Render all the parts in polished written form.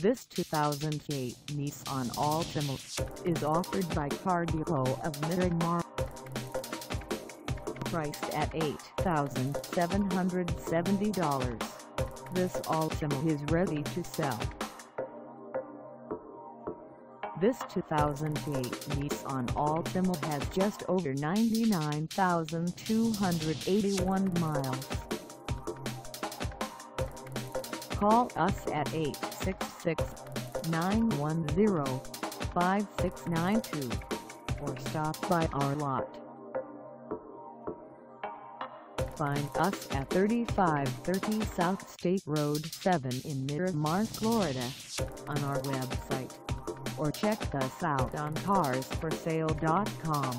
This 2008 Nissan Altima is offered by Car Depot of Miramar. Priced at $8,770, this Altima is ready to sell. This 2008 Nissan Altima has just over 99,281 miles. Call us at 866-910-5692 or stop by our lot. Find us at 3530 South State Road 7 in Miramar, Florida, on our website, or check us out on carsforsale.com.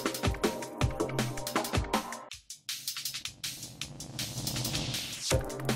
You